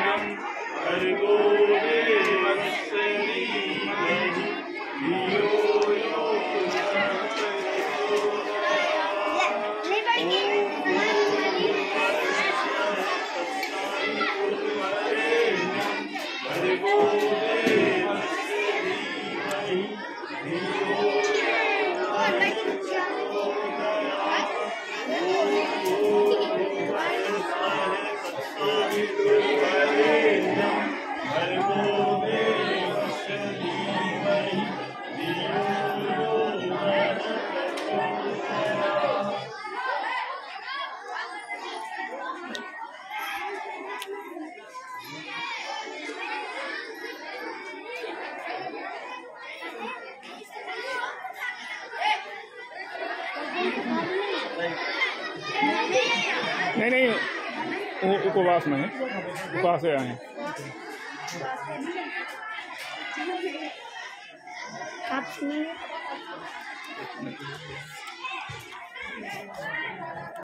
भर्गो देवस्य धीमहि धियो यो नहीं वो उपवास में है, उपवास से आए हैं।